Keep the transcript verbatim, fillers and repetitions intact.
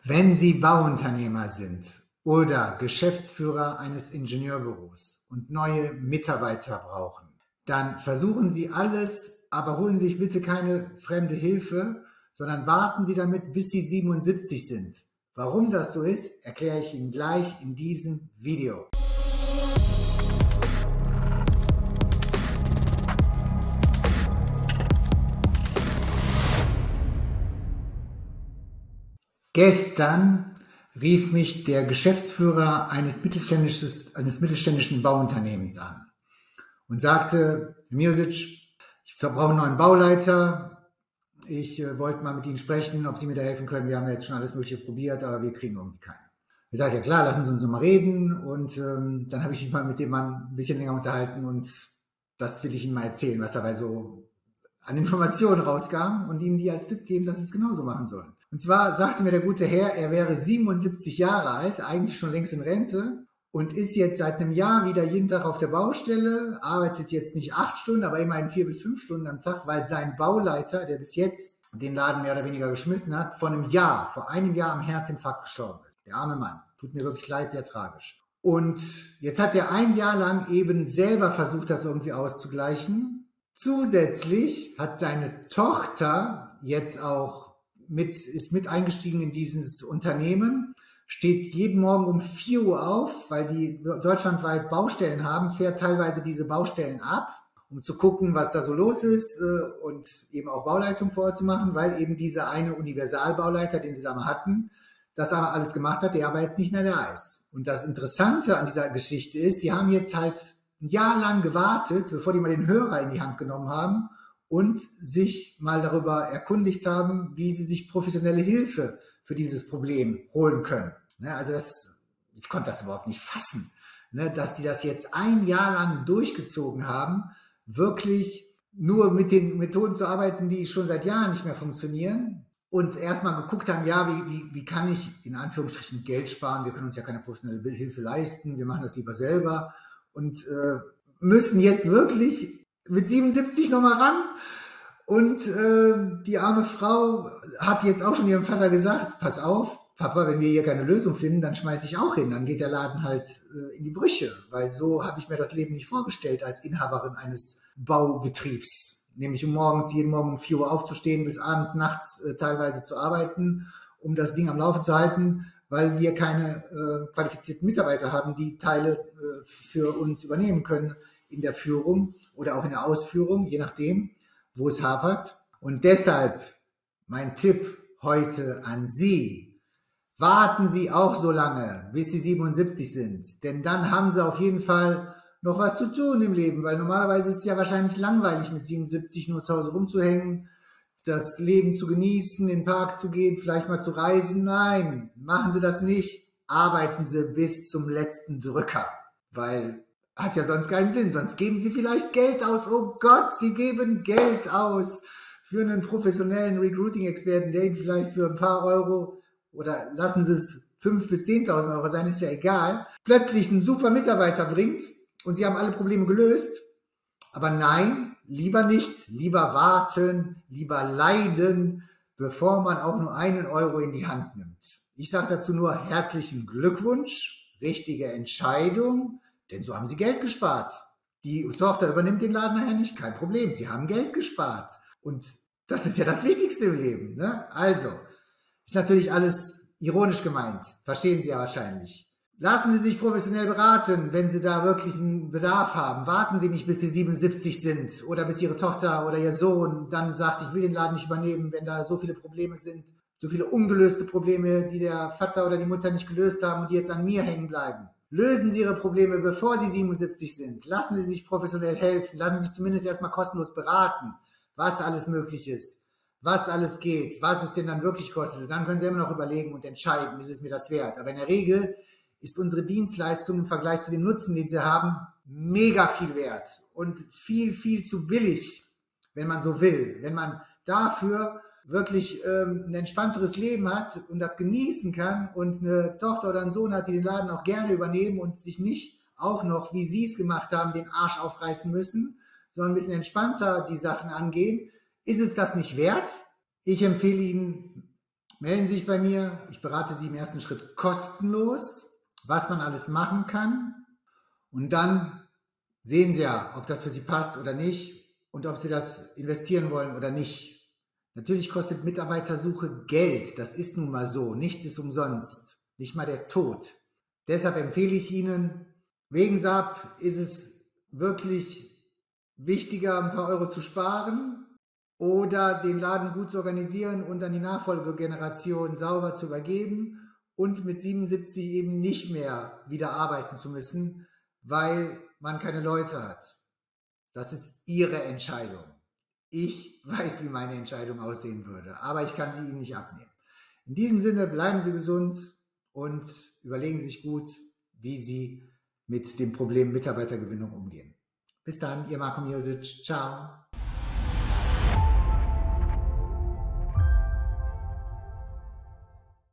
Wenn Sie Bauunternehmer sind oder Geschäftsführer eines Ingenieurbüros und neue Mitarbeiter brauchen, dann versuchen Sie alles, aber holen Sie sich bitte keine fremde Hilfe, sondern warten Sie damit, bis Sie siebenundsiebzig sind. Warum das so ist, erkläre ich Ihnen gleich in diesem Video. Gestern rief mich der Geschäftsführer eines, mittelständisches, eines mittelständischen Bauunternehmens an und sagte: Herr Miosic, ich brauche einen neuen Bauleiter. Ich äh, wollte mal mit Ihnen sprechen, ob Sie mir da helfen können. Wir haben jetzt schon alles Mögliche probiert, aber wir kriegen irgendwie keinen. Ich sagte: ja klar, lassen Sie uns mal reden. Und ähm, dann habe ich mich mal mit dem Mann ein bisschen länger unterhalten und das will ich Ihnen mal erzählen, was dabei so an Informationen rauskam und Ihnen die als Tipp geben, dass Sie es genauso machen sollen. Und zwar sagte mir der gute Herr, er wäre siebenundsiebzig Jahre alt, eigentlich schon längst in Rente und ist jetzt seit einem Jahr wieder jeden Tag auf der Baustelle, arbeitet jetzt nicht acht Stunden, aber immerhin vier bis fünf Stunden am Tag, weil sein Bauleiter, der bis jetzt den Laden mehr oder weniger geschmissen hat, vor einem Jahr, vor einem Jahr am Herzinfarkt gestorben ist. Der arme Mann. Tut mir wirklich leid, sehr tragisch. Und jetzt hat er ein Jahr lang eben selber versucht, das irgendwie auszugleichen. Zusätzlich hat seine Tochter jetzt auch mit, ist mit eingestiegen in dieses Unternehmen, steht jeden Morgen um vier Uhr auf, weil die deutschlandweit Baustellen haben, fährt teilweise diese Baustellen ab, um zu gucken, was da so los ist und eben auch Bauleitung vor Ort zu machen, weil eben dieser eine Universalbauleiter, den sie da mal hatten, das aber alles gemacht hat, der aber jetzt nicht mehr da ist. Und das Interessante an dieser Geschichte ist, die haben jetzt halt ein Jahr lang gewartet, bevor die mal den Hörer in die Hand genommen haben und sich mal darüber erkundigt haben, wie sie sich professionelle Hilfe für dieses Problem holen können. Also das, ich konnte das überhaupt nicht fassen, dass die das jetzt ein Jahr lang durchgezogen haben, wirklich nur mit den Methoden zu arbeiten, die schon seit Jahren nicht mehr funktionieren und erstmal geguckt haben, ja, wie, wie, wie kann ich in Anführungsstrichen Geld sparen, wir können uns ja keine professionelle Hilfe leisten, wir machen das lieber selber. Und äh, müssen jetzt wirklich mit siebenundsiebzig nochmal ran. Und äh, die arme Frau hat jetzt auch schon ihrem Vater gesagt, pass auf, Papa, wenn wir hier keine Lösung finden, dann schmeiße ich auch hin. Dann geht der Laden halt äh, in die Brüche. Weil so habe ich mir das Leben nicht vorgestellt als Inhaberin eines Baubetriebs. Nämlich um morgens, jeden Morgen um vier Uhr aufzustehen, bis abends, nachts äh, teilweise zu arbeiten, um das Ding am Laufen zu halten, weil wir keine äh, qualifizierten Mitarbeiter haben, die Teile äh, für uns übernehmen können in der Führung oder auch in der Ausführung, je nachdem, wo es hapert. Und deshalb mein Tipp heute an Sie: Warten Sie auch so lange, bis Sie siebenundsiebzig sind, denn dann haben Sie auf jeden Fall noch was zu tun im Leben, weil normalerweise ist es ja wahrscheinlich langweilig, mit siebenundsiebzig nur zu Hause rumzuhängen, das Leben zu genießen, in den Park zu gehen, vielleicht mal zu reisen. Nein, machen Sie das nicht. Arbeiten Sie bis zum letzten Drücker, weil hat ja sonst keinen Sinn. Sonst geben Sie vielleicht Geld aus. Oh Gott, Sie geben Geld aus für einen professionellen Recruiting-Experten, der Ihnen vielleicht für ein paar Euro oder lassen Sie es fünftausend bis zehntausend Euro sein, ist ja egal, plötzlich einen super Mitarbeiter bringt und Sie haben alle Probleme gelöst. Aber nein, lieber nicht, lieber warten, lieber leiden, bevor man auch nur einen Euro in die Hand nimmt. Ich sage dazu nur herzlichen Glückwunsch, richtige Entscheidung, denn so haben Sie Geld gespart. Die Tochter übernimmt den Laden nachher nicht, kein Problem, Sie haben Geld gespart. Und das ist ja das Wichtigste im Leben, ne? Also, ist natürlich alles ironisch gemeint, verstehen Sie ja wahrscheinlich. Lassen Sie sich professionell beraten, wenn Sie da wirklich einen Bedarf haben. Warten Sie nicht, bis Sie siebenundsiebzig sind oder bis Ihre Tochter oder Ihr Sohn dann sagt, ich will den Laden nicht übernehmen, wenn da so viele Probleme sind, so viele ungelöste Probleme, die der Vater oder die Mutter nicht gelöst haben und die jetzt an mir hängen bleiben. Lösen Sie Ihre Probleme, bevor Sie siebenundsiebzig sind. Lassen Sie sich professionell helfen. Lassen Sie sich zumindest erstmal kostenlos beraten, was alles möglich ist, was alles geht, was es denn dann wirklich kostet. Und dann können Sie immer noch überlegen und entscheiden, ist es mir das wert. Aber in der Regel ist unsere Dienstleistung im Vergleich zu dem Nutzen, den sie haben, mega viel wert und viel, viel zu billig, wenn man so will. Wenn man dafür wirklich ähm, ein entspannteres Leben hat und das genießen kann und eine Tochter oder einen Sohn hat, die den Laden auch gerne übernehmen und sich nicht auch noch, wie sie es gemacht haben, den Arsch aufreißen müssen, sondern ein bisschen entspannter die Sachen angehen, ist es das nicht wert? Ich empfehle Ihnen, melden Sie sich bei mir. Ich berate Sie im ersten Schritt kostenlos, was man alles machen kann. Und dann sehen Sie ja, ob das für Sie passt oder nicht und ob Sie das investieren wollen oder nicht. Natürlich kostet Mitarbeitersuche Geld. Das ist nun mal so. Nichts ist umsonst. Nicht mal der Tod. Deshalb empfehle ich Ihnen, wegen S A P ist es wirklich wichtiger, ein paar Euro zu sparen oder den Laden gut zu organisieren und an die Nachfolgegeneration sauber zu übergeben und mit siebenundsiebzig eben nicht mehr wieder arbeiten zu müssen, weil man keine Leute hat. Das ist Ihre Entscheidung. Ich weiß, wie meine Entscheidung aussehen würde, aber ich kann sie Ihnen nicht abnehmen. In diesem Sinne, bleiben Sie gesund und überlegen Sie sich gut, wie Sie mit dem Problem Mitarbeitergewinnung umgehen. Bis dann, Ihr Marko Miozic. Ciao.